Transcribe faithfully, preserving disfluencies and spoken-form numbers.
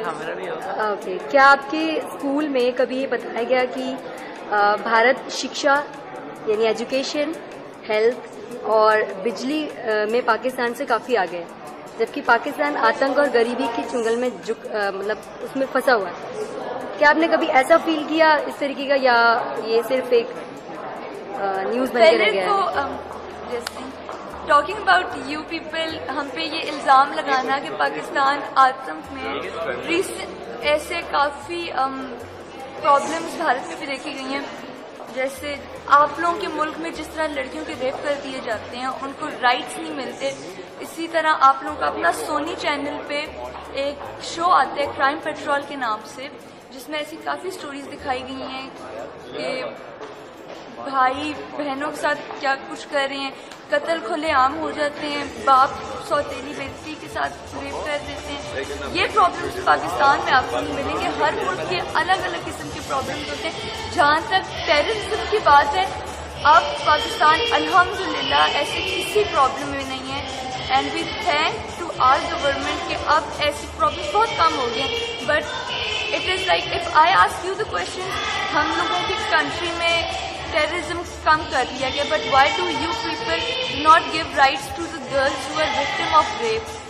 हाँ मेरा भी होगा। ओके, क्या आपके स्कूल में कभी ये बताया गया कि आ, भारत शिक्षा यानी एजुकेशन, हेल्थ और बिजली आ, में पाकिस्तान से काफ़ी आगे है, जबकि पाकिस्तान आतंक और गरीबी के चुंगल में झुक मतलब उसमें फंसा हुआ है? क्या आपने कभी ऐसा फील किया इस तरीके का, या ये सिर्फ एक न्यूज़ बन के रह गया है? टॉकिंग अबाउट यू पीपल, हम पे ये इल्ज़ाम लगाना कि पाकिस्तान आतंक में ऐसे काफ़ी प्रॉब्लम्स भारत में भी देखी गई हैं। जैसे आप लोगों के मुल्क में जिस तरह लड़कियों के रेप कर दिए जाते हैं, उनको राइट्स नहीं मिलते, इसी तरह आप लोगों का अपना सोनी चैनल पे एक शो आता है क्राइम पेट्रोल के नाम से, जिसमें ऐसी काफ़ी स्टोरीज दिखाई गई हैं कि भाई बहनों के साथ क्या कुछ कर रहे हैं, कत्ल खुलेआम हो जाते हैं, बाप सौतेली बेटी के साथ रेप कर देते हैं। ये प्रॉब्लम्स पाकिस्तान में आपको नहीं मिलेंगे। हर मुल्क के अलग अलग किस्म के प्रॉब्लम्स होते हैं। जहाँ तक टेररिज्म की बात है, अब पाकिस्तान अल्हम्दुलिल्लाह ऐसे किसी प्रॉब्लम में नहीं है, and we thank to our government कि अब ऐसी प्रॉब्लम बहुत कम हो गई। But it is like if I ask you the question, हम लोगों की कंट्री में टेररिज्म कम कर दिया गया, but why do you people not give rights to the girls who are victim of rape?